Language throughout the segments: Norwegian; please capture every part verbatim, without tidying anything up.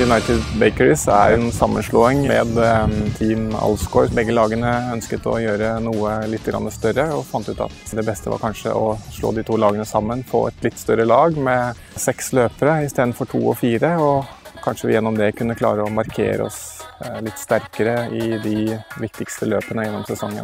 United Bakeries er en sammenslåing med team Alsgaard. Begge lagene ønsket å gjøre noe litt større og fant ut at det beste var kanskje å slå de to lagene sammen, få et litt større lag med seks løpere i stedet for to og fire, og kanskje vi gjennom det kunne klare å markere oss litt sterkere i de viktigste løpene gjennom sesongen.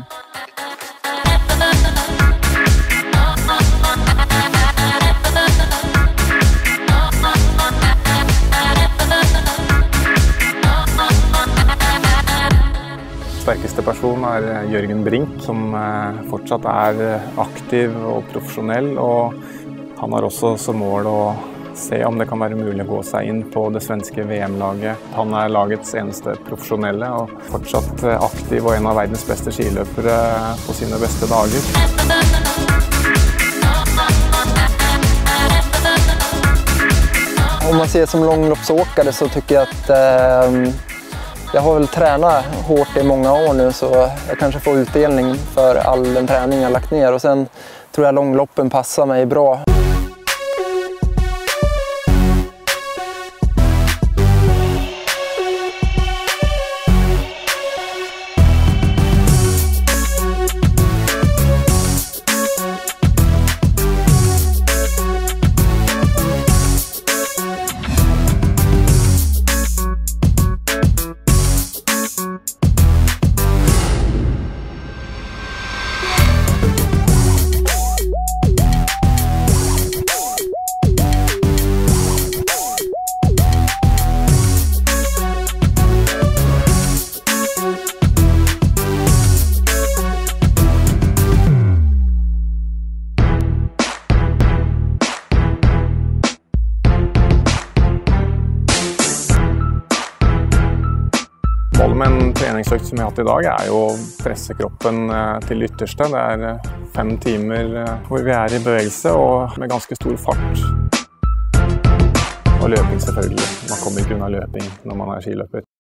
Sterkeste person er Jørgen Brink, som fortsatt er aktiv og profesjonell, og han har også som mål å se om det kan være mulig å gå seg inn på det svenske V M-laget. Han er lagets eneste profesjonelle og fortsatt aktiv og en av verdens beste skiløpere på sine beste dager. Om man ser som långloppsåkare så tycker jag att eh, jag har väl tränat hårt i många år nu, så jag kanske får utdelning för all den träning jag lagt ner, och sen tror jag långloppen passar mig bra. Målet med en treningsøkt som jeg har hatt i dag er jo å presse kroppen til ytterste. Det er fem timer hvor vi er i bevegelse og med ganske stor fart. Og løping selvfølgelig. Man kommer ikke unna løping når man er skiløper.